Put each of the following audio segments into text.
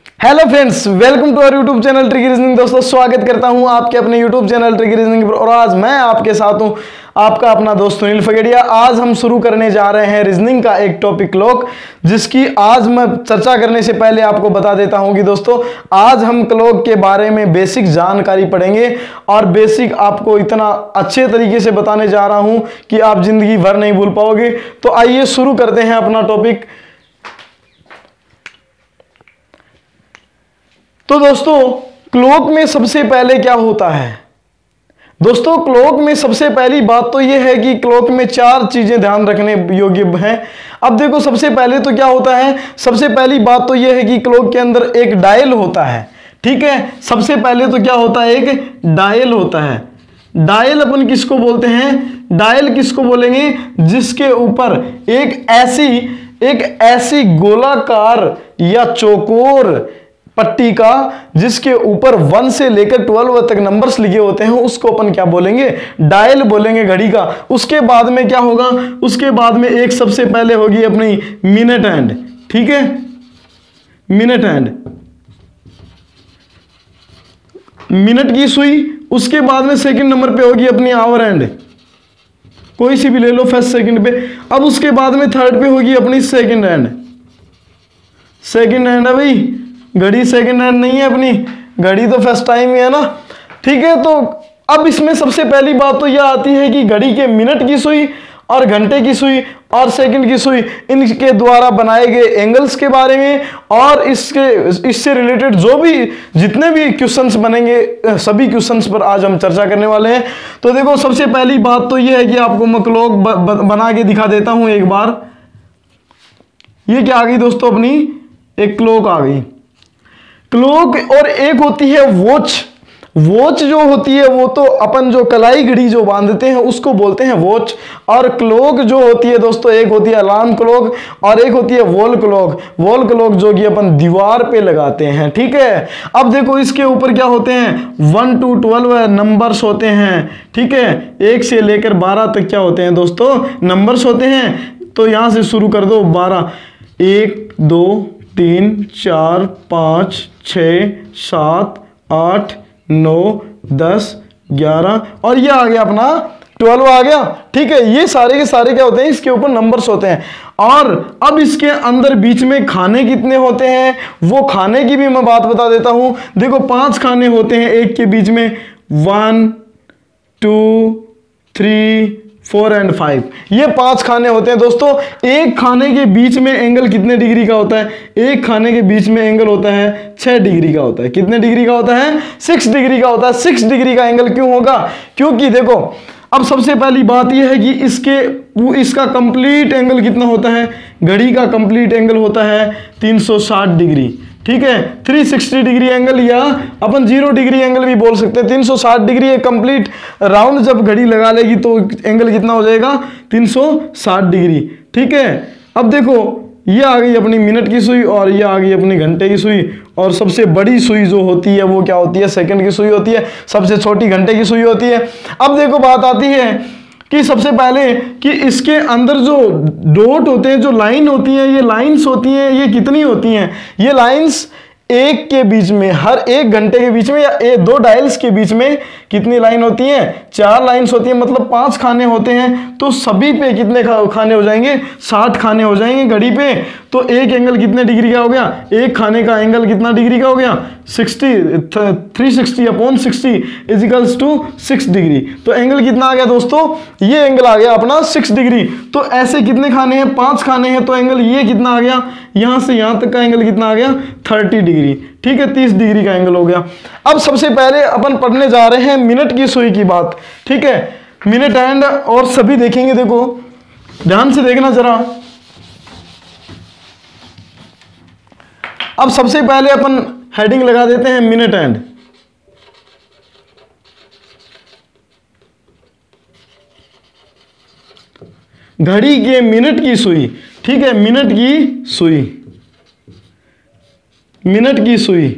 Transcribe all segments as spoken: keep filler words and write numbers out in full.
Hello friends, welcome to our YouTube channel tricky reasoning. दोस्तों स्वागत करता हूं आपके अपने यूट्यूब चैनल ट्रिकी रीजनिंग पर और आज मैं आपके साथ हूं आपका अपना दोस्त सुनील फगेड़िया। आज हम शुरू करने जा रहे हैं रीजनिंग का एक टॉपिक क्लॉक, जिसकी आज मैं चर्चा करने से पहले आपको बता देता हूं कि दोस्तों आज हम क्लॉक के बारे में बेसिक जानकारी पढ़ेंगे और बेसिक आपको इतना अच्छे तरीके से बताने जा रहा हूं कि आप जिंदगी भर नहीं भूल पाओगे। तो आइए शुरू करते हैं अपना टॉपिक। तो दोस्तों क्लॉक में सबसे पहले क्या होता है? दोस्तों क्लॉक में सबसे पहली बात तो यह है कि क्लॉक में चार चीजें ध्यान रखने योग्य हैं। अब देखो सबसे पहले तो क्या होता है, सबसे पहली बात तो यह है कि क्लॉक के अंदर एक डायल होता है। ठीक है, सबसे पहले तो क्या होता है, एक डायल होता है। डायल अपन किसको बोलते हैं? डायल किसको बोलेंगे? जिसके ऊपर एक ऐसी एक ऐसी गोलाकार या चौकोर पट्टी का जिसके ऊपर वन से लेकर ट्वेल्व तक नंबर्स लिखे होते हैं, उसको अपन क्या बोलेंगे? डायल बोलेंगे घड़ी का। उसके बाद में क्या होगा? उसके बाद में एक सबसे पहले होगी अपनी मिनट हैंड। ठीक है, मिनट हैंड, मिनट की सुई। उसके बाद में सेकंड नंबर पे होगी अपनी आवर हैंड, कोई सी भी ले लो फर्स्ट सेकंड पे। अब उसके बाद में थर्ड पे होगी अपनी सेकंड हैंड। सेकंड हैंड है भाई, घड़ी सेकंड हैंड नहीं है अपनी, घड़ी तो फर्स्ट टाइम ही है ना। ठीक है, तो अब इसमें सबसे पहली बात तो यह आती है कि घड़ी के मिनट की सुई और घंटे की सुई और सेकंड की सुई, इनके द्वारा बनाए गए एंगल्स के बारे में और इसके इससे रिलेटेड जो भी जितने भी क्वेश्चंस बनेंगे सभी क्वेश्चंस पर आज हम चर्चा करने वाले हैं। तो देखो सबसे पहली बात तो यह है कि आपको मैं क्लॉक बना के दिखा देता हूं एक बार। ये क्या आ गई दोस्तों? अपनी एक क्लॉक आ गई। क्लॉक और एक होती है वॉच। वॉच जो होती है वो तो अपन जो कलाई घड़ी जो बांधते हैं उसको बोलते हैं वॉच। और क्लॉक जो होती है दोस्तों, एक होती है अलार्म क्लॉक और एक होती है वॉल क्लॉक। वॉल क्लॉक जो कि अपन दीवार पे लगाते हैं। ठीक है, अब देखो इसके ऊपर क्या होते हैं? वन टू ट्वेल्व नंबर्स होते हैं। ठीक है, एक से लेकर बारह तक क्या होते हैं दोस्तों? नंबर्स होते हैं। तो यहां से शुरू कर दो बारह, एक दो तीन चार पाँच छः सात आठ नौ दस ग्यारह और ये आ गया अपना ट्वेल्व आ गया। ठीक है, ये सारे के सारे क्या होते हैं? इसके ऊपर नंबर्स होते हैं। और अब इसके अंदर बीच में खाने कितने होते हैं वो खाने की भी मैं बात बता देता हूं। देखो पांच खाने होते हैं एक के बीच में, one two three four and five, ये पांच खाने होते हैं दोस्तों। एक खाने के बीच में एंगल कितने डिग्री का होता है? एक खाने के बीच में एंगल होता है छह डिग्री का होता है। कितने डिग्री का होता है? सिक्स डिग्री का होता है। सिक्स डिग्री का एंगल क्यों होगा? क्योंकि देखो अब सबसे पहली बात यह है कि इसके इसका कंप्लीट एंगल कितना होता है? घड़ी का कंप्लीट एंगल होता है तीन सौ साठ डिग्री। ठीक है, तीन सौ साठ डिग्री एंगल या अपन जीरो डिग्री एंगल भी बोल सकते हैं। तीन सौ साठ डिग्री एक कंप्लीट राउंड जब घड़ी लगा लेगी तो एंगल कितना हो जाएगा? तीन सौ साठ डिग्री। ठीक है, अब देखो ये आ गई अपनी मिनट की सुई और ये आ गई अपनी घंटे की सुई। और सबसे बड़ी सुई जो होती है वो क्या होती है? सेकंड की सुई होती है। सबसे छोटी घंटे की सुई होती है। अब देखो बात आती है कि सबसे पहले कि इसके अंदर जो डॉट होते हैं, जो लाइन होती है, ये लाइंस होती हैं, ये कितनी होती हैं? ये लाइंस एक के बीच में, हर एक घंटे के बीच में या एक दो डायल्स के बीच में कितनी लाइन होती हैं? चार लाइंस होती हैं, मतलब पांच खाने होते हैं। तो सभी पे कितने खाने हो जाएंगे? साठ खाने हो जाएंगे घड़ी पे। तो एक एंगल कितने डिग्री का हो गया? एक खाने का एंगल कितना डिग्री का हो गया? Sixty, three sixty upon sixty equals to six degree. तो एंगल कितना आ गया दोस्तों? ये एंगल आ गया अपना सिक्स डिग्री। तो ऐसे कितने खाने हैं? पांच खाने हैं। तो एंगल ये कितना आ गया? यहां से यहां तक का एंगल कितना आ गया? Thirty degree. ठीक है, तीस डिग्री का एंगल हो गया। अब सबसे पहले अपन पढ़ने जा रहे हैं मिनट की सुई की बात। ठीक है, मिनट हैंड और सभी देखेंगे। देखो ध्यान से देखना जरा। अब सबसे पहले अपन हेडिंग लगा देते हैं मिनट हैंड। घड़ी के मिनट की सुई। ठीक है, मिनट की सुई, मिनट की सुई।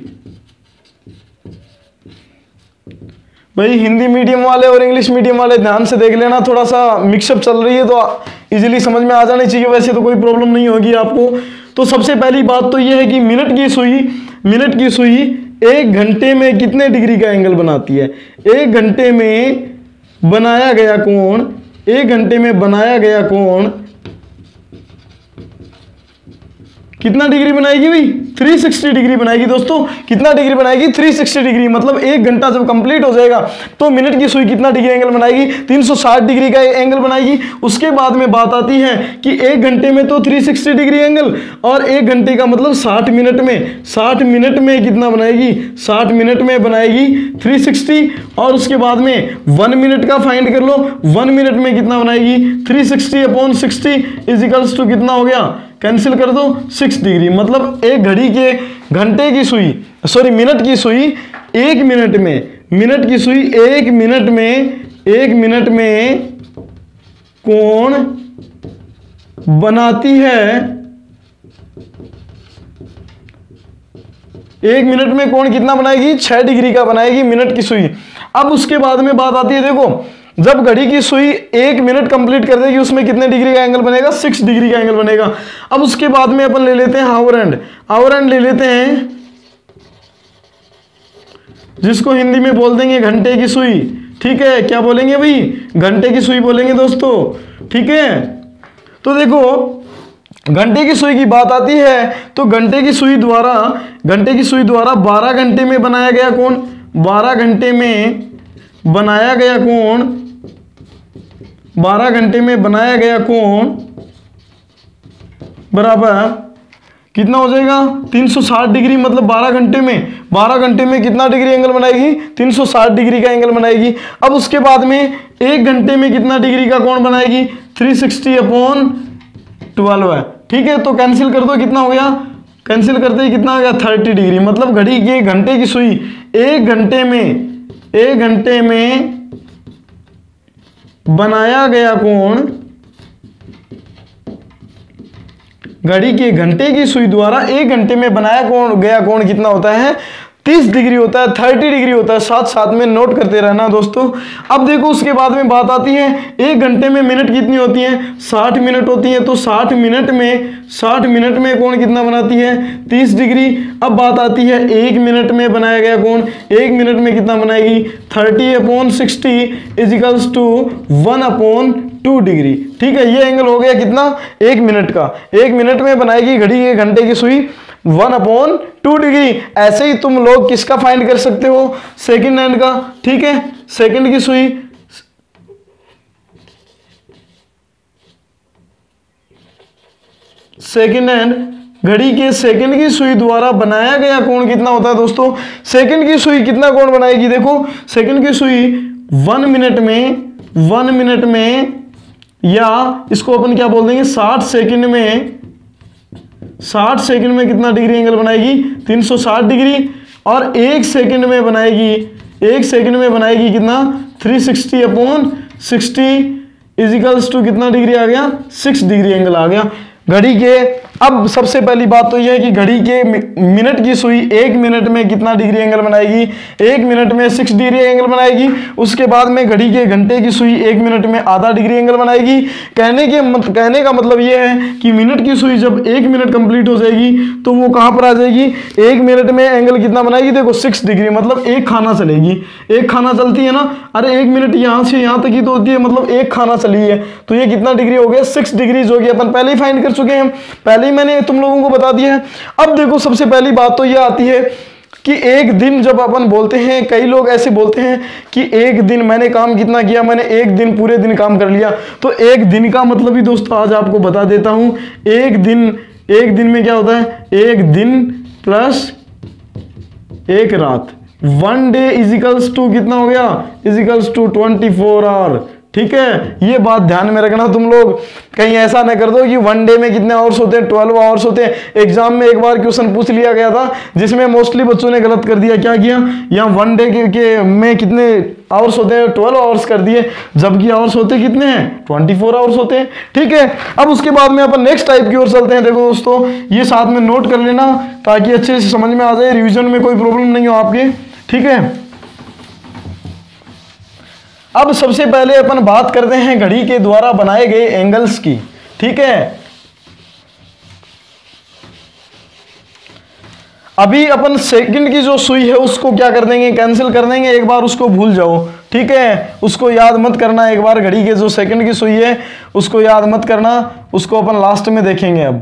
भाई हिंदी मीडियम वाले और इंग्लिश मीडियम वाले ध्यान से देख लेना, थोड़ा सा मिक्सअप चल रही है तो इजीली समझ में आ जानी चाहिए। वैसे तो कोई प्रॉब्लम नहीं होगी आपको। तो सबसे पहली बात तो यह है कि मिनट की सुई मिनट की सुई एक घंटे में कितने डिग्री का एंगल बनाती है? एक घंटे में बनाया गया कोण, एक घंटे में बनाया गया कोण कितना डिग्री बनाएगी भाई? तीन सौ साठ डिग्री बनाएगी दोस्तों। कितना डिग्री बनाएगी? तीन सौ साठ डिग्री। मतलब एक घंटा जब कंप्लीट हो जाएगा तो मिनट की सुई कितना डिग्री एंगल बनाएगी? तीन सौ साठ डिग्री का एंगल बनाएगी। उसके बाद में बात आती है कि एक घंटे में तो तीन सौ साठ डिग्री एंगल, और एक घंटे का मतलब साठ मिनट में, साठ मिनट में कितना बनाएगी? साठ मिनट में बनाएगी तीन सौ साठ। और उसके बाद में वन मिनट का फाइंड कर लो, वन मिनट में कितना बनाएगी? तीन सौ साठ अपॉन साठ इज इक्वल्स टू कितना हो गया? कैंसिल कर दो, सिक्स डिग्री। मतलब एक घड़ी के घंटे की सुई, सॉरी मिनट की सुई एक मिनट में, मिनट की सुई एक मिनट में, एक मिनट में कोण बनाती है, एक मिनट में कोण कितना बनाएगी? छह डिग्री का बनाएगी मिनट की सुई। अब उसके बाद में बात आती है, देखो जब घड़ी की सुई एक मिनट कंप्लीट कर देगी उसमें कितने डिग्री का एंगल बनेगा? सिक्स डिग्री का एंगल बनेगा। अब उसके बाद में अपन ले लेते हैं हावर एंड, हावर एंड ले लेते हैं जिसको हिंदी में बोल देंगे घंटे की सुई। ठीक है, क्या बोलेंगे भाई? घंटे की सुई बोलेंगे दोस्तों। ठीक है, तो देखो घंटे की सुई की बात आती है तो घंटे की सुई द्वारा, घंटे की सुई द्वारा बारह घंटे में बनाया गया कोण, बारह घंटे में बनाया गया कोण, बारह घंटे में बनाया गया कोण बराबर कितना हो जाएगा? तीन सौ साठ डिग्री। मतलब बारह घंटे में, बारह घंटे में कितना डिग्री एंगल बनाएगी? तीन सौ साठ डिग्री का एंगल बनाएगी। अब उसके बाद में एक घंटे में कितना डिग्री का कोण बनाएगी? तीन सौ साठ अपॉन ट्वेल्व है। ठीक है, तो कैंसिल कर दो, कितना हो गया? कैंसिल करते ही कितना हो गया? तीस डिग्री। मतलब घड़ी के घंटे की सुई एक घंटे में, एक घंटे में बनाया गया कोण, घड़ी के घंटे की सुई द्वारा एक घंटे में बनाया कोण गया कोण कितना होता है? तीस डिग्री होता है, तीस डिग्री होता है। साथ साथ में नोट करते रहना दोस्तों। अब देखो उसके बाद में बात आती है एक घंटे में मिनट कितनी होती है? साठ मिनट होती है। तो साठ मिनट में, साठ मिनट में कोण कितना बनाती है? तीस डिग्री। अब बात आती है एक मिनट में बनाया गया कोण, एक मिनट में कितना बनाएगी? Thirty upon sixty is equals to one upon two degree. ठीक है, ये एंगल हो गया कितना? एक मिनट का। एक मिनट में बनाएगी घड़ी के घंटे की सुई वन अपॉन टू डिग्री। ऐसे ही तुम लोग किसका फाइंड कर सकते हो? सेकंड हैंड का। ठीक है, सेकंड की सुई, सेकंड हैंड घड़ी के सेकंड की सुई द्वारा बनाया गया कोण कितना होता है दोस्तों? सेकंड की सुई कितना कोण बनाएगी? देखो सेकंड की सुई वन मिनट में, वन मिनट में, या इसको अपन क्या बोल देंगे? साठ सेकंड में, साठ सेकंड में कितना डिग्री एंगल बनाएगी? तीन सौ साठ डिग्री। और एक सेकंड में बनाएगी, एक सेकंड में बनाएगी कितना? तीन सौ साठ अपॉन साठ इज इक्वल्स टू कितना डिग्री आ गया? सिक्स डिग्री एंगल आ गया घड़ी के। अब सबसे पहली बात तो यह है कि घड़ी के मिनट की सुई एक मिनट में कितना डिग्री एंगल बनाएगी? एक मिनट में सिक्स डिग्री एंगल बनाएगी। उसके बाद में घड़ी के घंटे की सुई एक मिनट में आधा डिग्री एंगल बनाएगी। कहने के मत, कहने का मतलब यह है कि मिनट की सुई जब एक मिनट कंप्लीट हो जाएगी तो वो कहाँ पर आ जाएगी? एक मिनट में एंगल कितना बनाएगी? देखो सिक्स डिग्री। मतलब एक खाना चलेगी, एक खाना चलती है ना। अरे एक मिनट यहाँ से यहाँ तक ही तो होती है, मतलब एक खाना चली है। तो ये कितना डिग्री हो गया? सिक्स डिग्री जो कि अपन पहले ही फाइंड कर चुके हैं, पहले ही मैंने तुम लोगों को बता दिया है। अब देखो सबसे पहली बात तो यह आती है कि एक दिन जब अपन बोलते हैं, कई लोग ऐसे बोलते हैं कि एक दिन मैंने काम कितना किया? मैंने एक दिन, पूरे दिन काम कर लिया। तो एक दिन का मतलब ही दोस्तों आज आपको बता देता हूं। एक दिन, एक दिन में क्या होता है? एक दिन प्लस एक रात। One day is equals to कितना हो गया? Is equals to twenty four hour. ठीक है, ये बात ध्यान में रखना तुम लोग, कहीं ऐसा ना कर दो कि वन डे में कितने आवर्स होते हैं? ट्वेल्व आवर्स होते हैं। एग्जाम में एक बार क्वेश्चन पूछ लिया गया था जिसमें मोस्टली बच्चों ने गलत कर दिया। क्या किया? यहाँ वन डे के, के में कितने आवर्स होते हैं? ट्वेल्व आवर्स कर दिए, जबकि आवर्स होते कितने हैं? ट्वेंटी फोर आवर्स होते हैं। ठीक है, अब उसके बाद में अपन नेक्स्ट टाइप की ओर चलते हैं। देखो दोस्तों, ये साथ में नोट कर लेना ताकि अच्छे से समझ में आ जाए, रिविजन में कोई प्रॉब्लम नहीं हो आपके। ठीक है, अब सबसे पहले अपन बात करते हैं घड़ी के द्वारा बनाए गए एंगल्स की। ठीक है, अभी अपन सेकंड की जो सुई है उसको क्या कर देंगे, कैंसिल कर देंगे, एक बार उसको भूल जाओ, ठीक है, उसको याद मत करना। एक बार घड़ी के जो सेकंड की सुई है उसको याद मत करना, उसको अपन लास्ट में देखेंगे। अब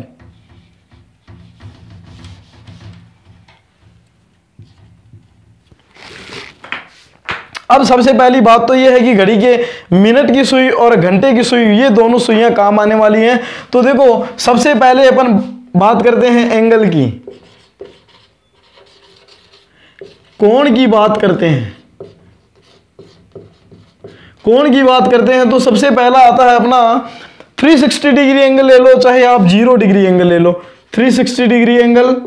अब सबसे पहली बात तो यह है कि घड़ी के मिनट की सुई और घंटे की सुई ये दोनों सुइयां काम आने वाली हैं। तो देखो सबसे पहले अपन बात करते हैं एंगल की, कोण की बात करते हैं, कोण की बात करते हैं तो सबसे पहला आता है अपना तीन सौ साठ डिग्री एंगल ले लो, चाहे आप जीरो डिग्री एंगल ले लो, तीन सौ साठ डिग्री एंगल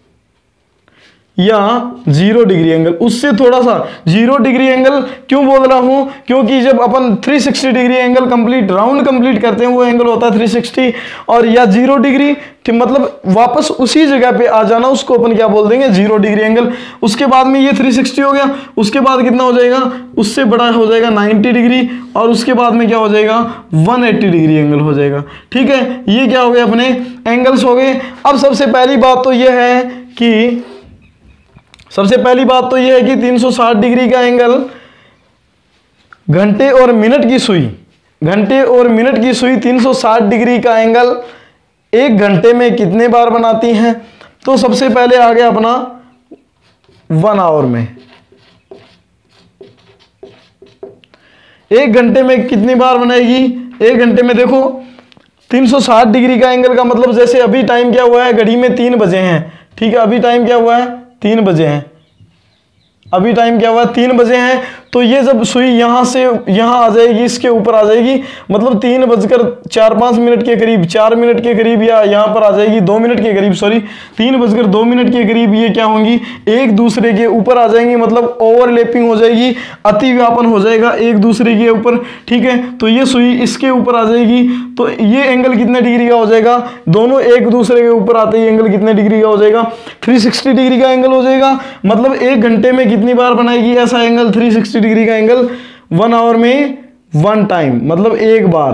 या जीरो डिग्री एंगल। उससे थोड़ा सा जीरो डिग्री एंगल क्यों बोल रहा हूं, क्योंकि जब अपन तीन सौ साठ degree angle complete round complete करते हैं वो एंगल होता है तीन सौ साठ, और या जीरो डिग्री मतलब वापस उसी जगह पे आ जाना, उसको अपन क्या बोल देंगे, जीरो डिग्री एंगल। उसके बाद में ये तीन सौ साठ हो गया, उसके बाद कितना हो जाएगा, उससे बड़ा हो जाएगा नब्बे डिग्री, और उसके बाद में क्या हो जाएगा एक सौ अस्सी डिग्री एंगल हो जाएगा। ठीक है, ये क्या हो गए अपने एंगल्स हो गए। अब सबसे पहली बात तो यह है कि सबसे पहली बात तो यह है कि तीन सौ साठ डिग्री का एंगल घंटे और मिनट की सुई, घंटे और मिनट की सुई तीन सौ साठ डिग्री का एंगल एक घंटे में कितने बार बनाती हैं। तो सबसे पहले आ गया अपना वन आवर में, एक घंटे में कितनी बार बनाएगी, एक घंटे में देखो तीन सौ साठ डिग्री का एंगल का मतलब जैसे अभी टाइम क्या हुआ है, घड़ी में तीन बजे हैं, ठीक है, अभी टाइम क्या हुआ है, तीन बजे हैं, अभी टाइम क्या हुआ है, तीन बजे हैं। तो ये जब सुई यहां से यहां आ जाएगी, इसके ऊपर आ जाएगी, मतलब तीन बजकर चार पांच मिनट के करीब, चार मिनट के करीब, या यहां पर आ जाएगी दो मिनट के करीब, सॉरी तीन बजकर दो मिनट के करीब, ये क्या होंगी, एक दूसरे के ऊपर आ जाएंगी, मतलब ओवरलैपिंग हो जाएगी, अति व्यापन हो जाएगा एक दूसरे के ऊपर। ठीक है, तो ये सुई इसके ऊपर आ जाएगी, तो ये एंगल कितने डिग्री का हो जाएगा, दोनों एक दूसरे के ऊपर आते ही एंगल कितने डिग्री का हो जाएगा, तीन सौ साठ डिग्री का एंगल हो जाएगा। मतलब एक घंटे में कितनी बार बनाएगी ऐसा एंगल, तीन सौ साठ डिग्री का एंगल वन आवर में वन टाइम, मतलब एक बार।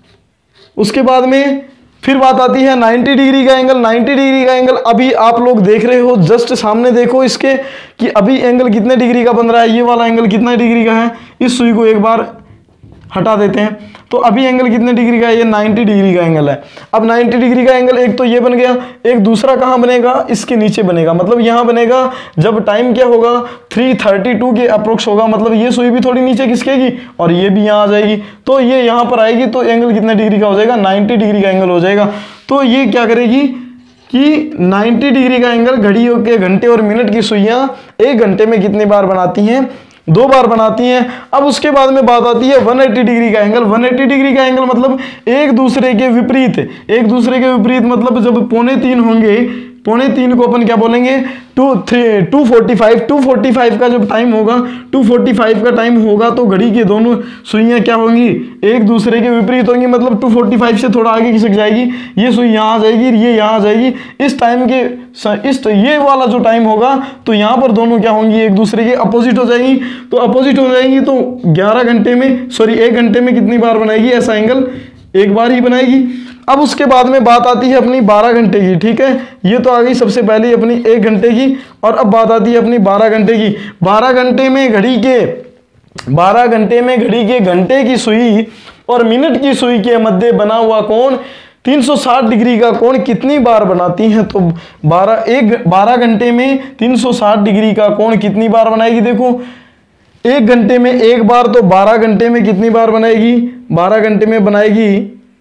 उसके बाद में फिर बात आती है नब्बे डिग्री का एंगल। नब्बे डिग्री का एंगल अभी आप लोग देख रहे हो, जस्ट सामने देखो इसके कि अभी एंगल कितने डिग्री का बन रहा है, ये वाला एंगल कितना डिग्री का है। इस सुई को एक बार हटा देते हैं, तो अभी एंगल कितने डिग्री का है, ये नब्बे डिग्री का एंगल है। अब नब्बे डिग्री का एंगल एक तो ये बन गया, एक दूसरा कहाँ बनेगा, इसके नीचे बनेगा, मतलब यहाँ बनेगा जब टाइम क्या होगा तीन सौ बत्तीस के अप्रोक्स होगा, मतलब ये सुई भी थोड़ी नीचे खिसकेगी और ये भी यहाँ आ जाएगी, तो ये यहाँ पर आएगी, तो एंगल कितने डिग्री का हो जाएगा, नब्बे डिग्री का एंगल हो जाएगा। तो ये क्या करेगी कि नब्बे डिग्री का एंगल घड़ियों के घंटे और मिनट की सुइयाँ एक घंटे में कितनी बार बनाती हैं, दो बार बनाती हैं। अब उसके बाद में बात आती है एक सौ अस्सी डिग्री का एंगल। एक सौ अस्सी डिग्री का एंगल मतलब एक दूसरे के विपरीत, एक दूसरे के विपरीत मतलब जब पौने तीन होंगे, पौने तीन को अपन क्या बोलेंगे, two three two forty five two forty five का जब टाइम होगा, टू फोर्टी फाइव का टाइम होगा तो घड़ी के दोनों सुइयां क्या होंगी, एक दूसरे के विपरीत होंगी, मतलब टू फोर्टी फाइव से थोड़ा आगे खिसक जाएगी, ये सुई यहाँ आ जाएगी, ये यहाँ आ जाएगी। इस टाइम के इस ये वाला जो टाइम होगा तो यहाँ पर दोनों क्या होंगी, एक दूसरे के अपोजिट हो जाएंगी। तो अपोजिट हो जाएंगी तो ग्यारह घंटे में सॉरी एक घंटे में कितनी बार बनाएगी ऐसा एंगल, एक बार ही बनाएगी। अब उसके बाद में बात आती है अपनी बारह घंटे की। ठीक है, ये तो आ गई सबसे पहले अपनी एक घंटे की, और अब बात आती है अपनी बारह घंटे की। बारह घंटे में घड़ी के बारह घंटे में घड़ी के घंटे की सुई और मिनट की सुई के मध्य बना हुआ कोण तीन सौ साठ डिग्री का कोण कितनी बार बनाती हैं। तो बारह एक बारह घंटे में तीन सौ साठ डिग्री का कोण कितनी बार बनाएगी, देखो एक घंटे में एक बार, तो बारह घंटे में कितनी बार बनाएगी, बारह घंटे में बनाएगी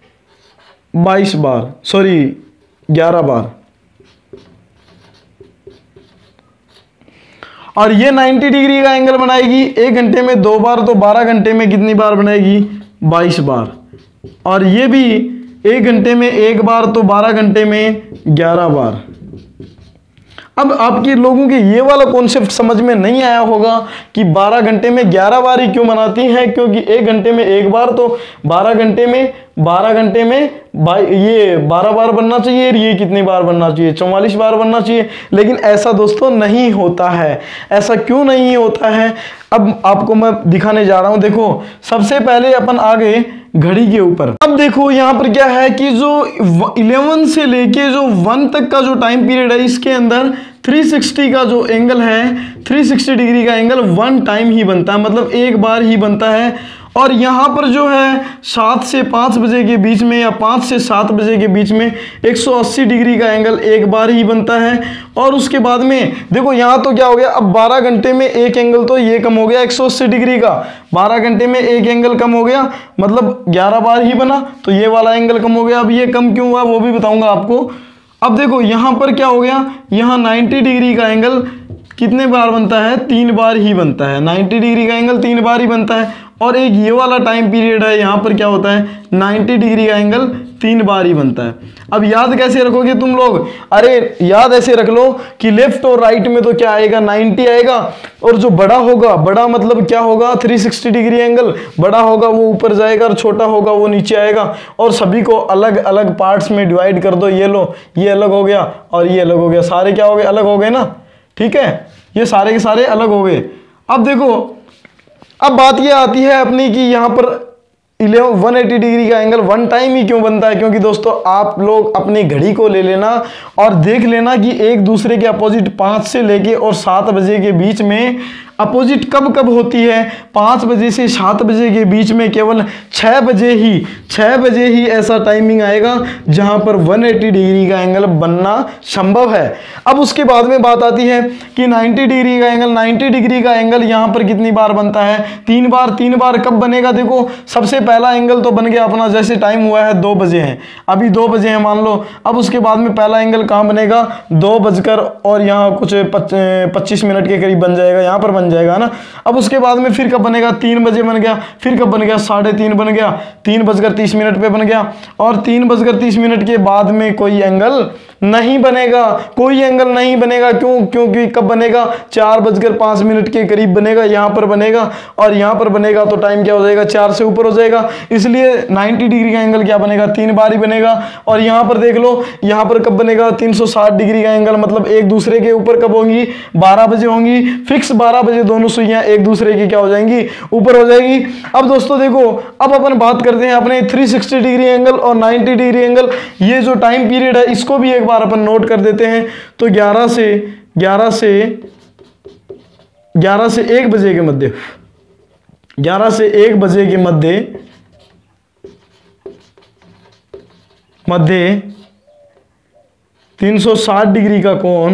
बाईस बार, सॉरी ग्यारह बार। और ये नब्बे डिग्री का एंगल बनाएगी एक घंटे में दो बार, तो बारह घंटे में कितनी बार बनाएगी, बाईस बार। और ये भी एक घंटे में एक बार, तो बारह घंटे में ग्यारह बार। अब आपके लोगों के ये वाला कॉन्सेप्ट समझ में नहीं आया होगा कि बारह घंटे में ग्यारह बार ही क्यों बनाती हैं, क्योंकि एक घंटे में एक बार, तो बारह घंटे में बारह घंटे में ये बारह बार बनना चाहिए, ये कितनी बार बनना चाहिए, चौवालीस बार बनना चाहिए। लेकिन ऐसा दोस्तों नहीं होता है। ऐसा क्यों नहीं होता है, अब आपको मैं दिखाने जा रहा हूं। देखो सबसे पहले अपन आ गए घड़ी के ऊपर। अब देखो यहाँ पर क्या है कि जो इलेवन से लेके जो वन तक का जो टाइम पीरियड है, इसके अंदर थ्री सिक्सटी का जो एंगल है, थ्री सिक्सटी डिग्री का एंगल वन टाइम ही बनता है, मतलब एक बार ही बनता है। और यहाँ पर जो है सात से पाँच बजे के बीच में या पाँच से सात बजे के बीच में एक सौ अस्सी डिग्री का एंगल एक बार ही बनता है। और उसके बाद में देखो यहाँ तो क्या हो गया, अब बारह घंटे में एक एंगल तो ये कम हो गया एक सौ अस्सी डिग्री का, बारह घंटे में एक एंगल कम हो गया, मतलब ग्यारह बार ही बना, तो ये वाला एंगल कम हो गया। अब ये कम क्यों हुआ वो भी बताऊंगा आपको। अब देखो यहाँ पर क्या हो गया, यहाँ नब्बे डिग्री का एंगल कितने बार बनता है, तीन बार ही बनता है। नब्बे डिग्री का एंगल तीन बार ही बनता है। और एक ये वाला टाइम पीरियड है, यहाँ पर क्या होता है, नब्बे डिग्री का एंगल तीन बार ही बनता है। अब याद कैसे रखोगे तुम लोग, अरे याद ऐसे रख लो कि लेफ्ट और राइट में तो क्या आएगा, नब्बे आएगा, और जो बड़ा होगा, बड़ा मतलब क्या होगा, तीन सौ साठ डिग्री एंगल बड़ा होगा वो ऊपर जाएगा और छोटा होगा वो नीचे आएगा। और सभी को अलग अलग पार्ट्स में डिवाइड कर दो, ये लो ये अलग हो गया और ये अलग हो गया, सारे क्या हो गए, अलग हो गए ना, ठीक है, ये सारे के सारे अलग हो गए। अब देखो, अब बात ये आती है अपनी कि यहाँ पर एक सौ अस्सी डिग्री का एंगल वन टाइम ही क्यों बनता है, क्योंकि दोस्तों आप लोग अपनी घड़ी को ले लेना और देख लेना कि एक दूसरे के अपोजिट पाँच से लेके और सात बजे के बीच में अपोजिट कब कब होती है, पाँच बजे से सात बजे के बीच में केवल छः बजे ही छः बजे ही ऐसा टाइमिंग आएगा जहां पर एक सौ अस्सी डिग्री का एंगल बनना संभव है। अब उसके बाद में बात आती है कि नब्बे डिग्री का एंगल, नब्बे डिग्री का एंगल यहां पर कितनी बार बनता है, तीन बार। तीन बार कब बनेगा, देखो सबसे पहला एंगल तो बन गया अपना, जैसे टाइम हुआ है दो बजे है, अभी दो बजे है मान लो। अब उसके बाद में पहला एंगल कहाँ बनेगा, दो बजकर और यहाँ कुछ पच्चीस मिनट के करीब बन जाएगा, यहाँ पर बन जाएगा ना। अब उसके बाद में फिर कब बनेगा, तीन बजे बन गया, फिर कब बन गया, साढ़े तीन बन गया, तीन बजकर तीस मिनट पे बन गया। और तीन बजकर तीस मिनट के बाद में कोई एंगल नहीं बनेगा, कोई एंगल नहीं बनेगा। क्यों, क्योंकि कब बनेगा, चार बजकर पाँच मिनट के करीब बनेगा, यहाँ पर बनेगा और यहाँ पर बनेगा, तो टाइम क्या हो जाएगा, चार से ऊपर हो जाएगा। इसलिए नब्बे डिग्री का एंगल क्या बनेगा, तीन बार ही बनेगा। और यहाँ पर देख लो, यहाँ पर कब बनेगा, तीन सौ साठ डिग्री का एंगल, मतलब एक दूसरे के ऊपर कब होंगी, बारह बजे होंगी, फिक्स बारह बजे दोनों सुइयां एक दूसरे की क्या हो जाएंगी, ऊपर हो जाएगी। अब दोस्तों देखो, अब अपन बात करते हैं अपने तीन सौ साठ डिग्री एंगल और नब्बे डिग्री एंगल, ये जो टाइम पीरियड है इसको भी एक बार अपन नोट कर देते हैं। तो ग्यारह से ग्यारह से ग्यारह से एक बजे के मध्य ग्यारह से एक बजे के मध्य मध्य तीन सौ साठ डिग्री का कोण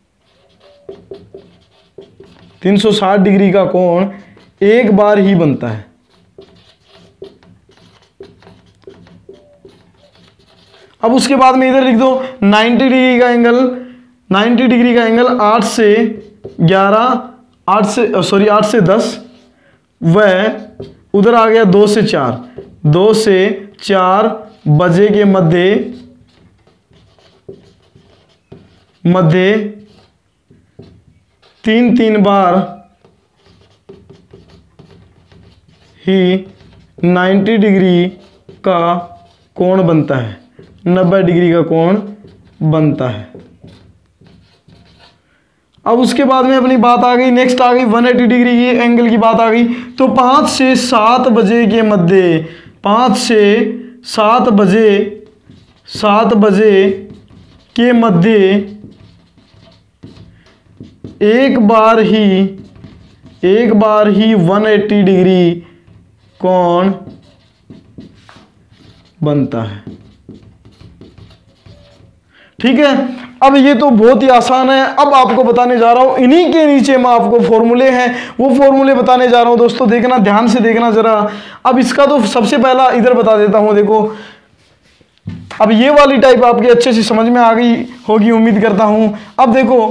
तीन सौ साठ डिग्री का कोण एक बार ही बनता है। अब उसके बाद में इधर लिख दो नब्बे डिग्री का एंगल, नब्बे डिग्री का एंगल आठ से ग्यारह, आठ से सॉरी आठ से दस, वह उधर आ गया दो से चार, दो से चार बजे के मध्य मध्य तीन तीन बार ही नब्बे डिग्री का कोण बनता है, नब्बे डिग्री का कोण बनता है। अब उसके बाद में अपनी बात आ गई, नेक्स्ट आ गई एक सौ अस्सी डिग्री की एंगल की बात आ गई। तो पाँच से सात बजे के मध्य, पाँच से सात बजे सात बजे के मध्य एक बार ही एक बार ही एक सौ अस्सी डिग्री कोण बनता है। ठीक है, अब ये तो बहुत ही आसान है। अब आपको बताने जा रहा हूं, इन्हीं के नीचे में आपको फॉर्मूले हैं, वो फॉर्मूले बताने जा रहा हूं दोस्तों, देखना ध्यान से देखना जरा। अब इसका तो सबसे पहला इधर बता देता हूं, देखो अब ये वाली टाइप आपके अच्छे से समझ में आ गई होगी उम्मीद करता हूं। अब देखो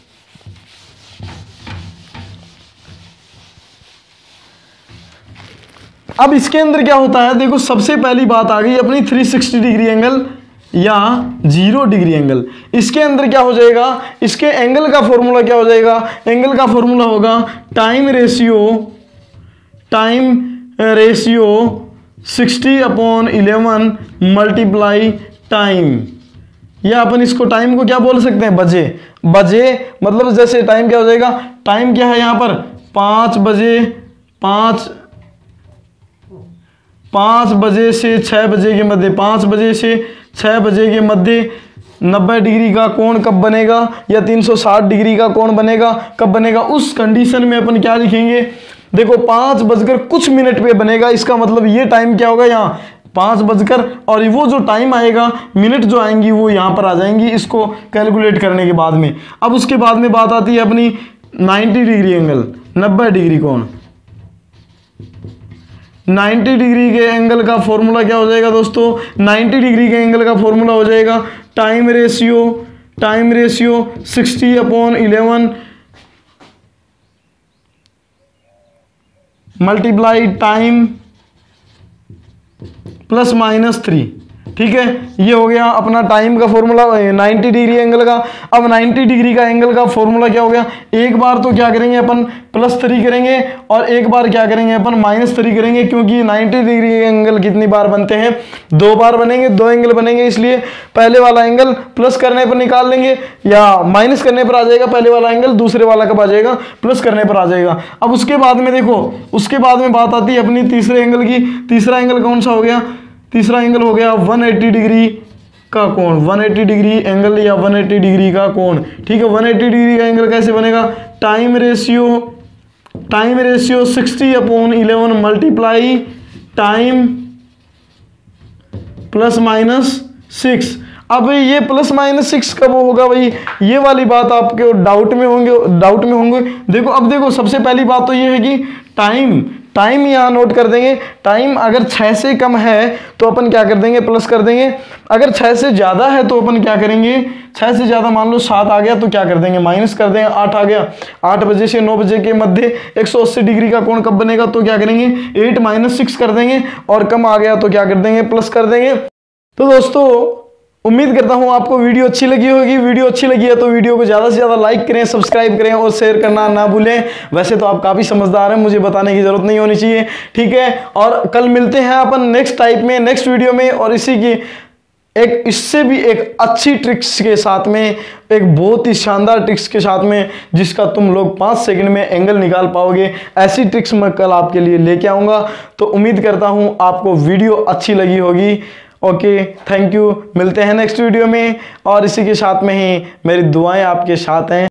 अब इसके अंदर क्या होता है, देखो सबसे पहली बात आ गई अपनी तीन सौ साठ डिग्री एंगल या जीरो डिग्री एंगल। इसके अंदर क्या हो जाएगा, इसके एंगल का फॉर्मूला क्या हो जाएगा, एंगल का फॉर्मूला होगा टाइम रेशियो टाइम रेशियो साठ अपॉन इलेवन मल्टीप्लाई टाइम, या अपन इसको टाइम को क्या बोल सकते हैं, बजे। बजे मतलब जैसे टाइम क्या हो जाएगा, टाइम क्या है यहाँ पर पाँच बजे, पाँच पाँच बजे से छः बजे के मध्य, पाँच बजे से छः बजे के मध्य नब्बे डिग्री का कोण कब बनेगा या तीन सौ साठ डिग्री का कोण बनेगा कब बनेगा, उस कंडीशन में अपन क्या लिखेंगे, देखो पाँच बजकर कुछ मिनट पे बनेगा, इसका मतलब ये टाइम क्या होगा यहाँ पाँच बजकर, और वो जो टाइम आएगा मिनट जो आएंगी वो यहाँ पर आ जाएंगी इसको कैलकुलेट करने के बाद में। अब उसके बाद में बात आती है अपनी नब्बे डिग्री एंगल, नब्बे डिग्री कोण, नब्बे डिग्री के एंगल का फॉर्मूला क्या हो जाएगा दोस्तों, नब्बे डिग्री के एंगल का फॉर्मूला हो जाएगा टाइम रेशियो, टाइम रेशियो साठ upon eleven multiply time plus minus three. ठीक है, ये हो गया अपना टाइम का फॉर्मूला नब्बे डिग्री एंगल का। अब नब्बे डिग्री का एंगल का फॉर्मूला क्या हो गया, एक बार तो क्या करेंगे अपन प्लस थ्री करेंगे और एक बार क्या करेंगे अपन माइनस थ्री करेंगे, क्योंकि नब्बे डिग्री के एंगल कितनी बार बनते हैं, दो बार बनेंगे, दो एंगल बनेंगे, इसलिए पहले वाला एंगल प्लस करने पर निकाल लेंगे या माइनस करने पर आ जाएगा पहले वाला एंगल, दूसरे वाला कब आ जाएगा, प्लस करने पर आ जाएगा। अब उसके बाद में देखो, उसके बाद में बात आती है अपनी तीसरे एंगल की। तीसरा एंगल कौन सा हो गया, तीसरा एंगल हो गया एक सौ अस्सी डिग्री का कोण, एक सौ अस्सी डिग्री एंगल या एक सौ अस्सी डिग्री का कोण। ठीक है, एक सौ अस्सी डिग्री का एंगल कैसे बनेगा, टाइम रेशियो, टाइम रेशियो साठ upon eleven multiply time plus minus six. अब ये प्लस माइनस सिक्स कब होगा भाई, ये वाली बात आपके डाउट में होंगे, डाउट में होंगे। देखो अब देखो, सबसे पहली बात तो ये है कि टाइम, टाइम यहाँ नोट कर देंगे। टाइम अगर छः से कम है तो अपन क्या कर देंगे, प्लस कर देंगे। अगर छः से ज़्यादा है तो अपन क्या करेंगे, छः से ज़्यादा मान लो सात आ गया तो क्या कर देंगे, माइनस कर देंगे। आठ आ गया, आठ बजे से नौ बजे के मध्य एक सौ अस्सी डिग्री का कोण कब बनेगा, तो क्या करेंगे एट माइनस सिक्स कर देंगे, और कम आ गया तो क्या कर देंगे, प्लस कर देंगे। तो दोस्तों उम्मीद करता हूँ आपको वीडियो अच्छी लगी होगी। वीडियो अच्छी लगी है तो वीडियो को ज़्यादा से ज़्यादा लाइक करें, सब्सक्राइब करें और शेयर करना ना भूलें। वैसे तो आप काफ़ी समझदार हैं, मुझे बताने की ज़रूरत नहीं होनी चाहिए। ठीक है, और कल मिलते हैं अपन नेक्स्ट टाइप में, नेक्स्ट वीडियो में, और इसी की एक इससे भी एक अच्छी ट्रिक्स के साथ में, एक बहुत ही शानदार ट्रिक्स के साथ में, जिसका तुम लोग पाँच सेकंड में एंगल निकाल पाओगे। ऐसी ट्रिक्स मैं कल आपके लिए लेके आऊँगा। तो उम्मीद करता हूँ आपको वीडियो अच्छी लगी होगी। ओके, थैंक यू, मिलते हैं नेक्स्ट वीडियो में, और इसी के साथ में ही मेरी दुआएं आपके साथ हैं।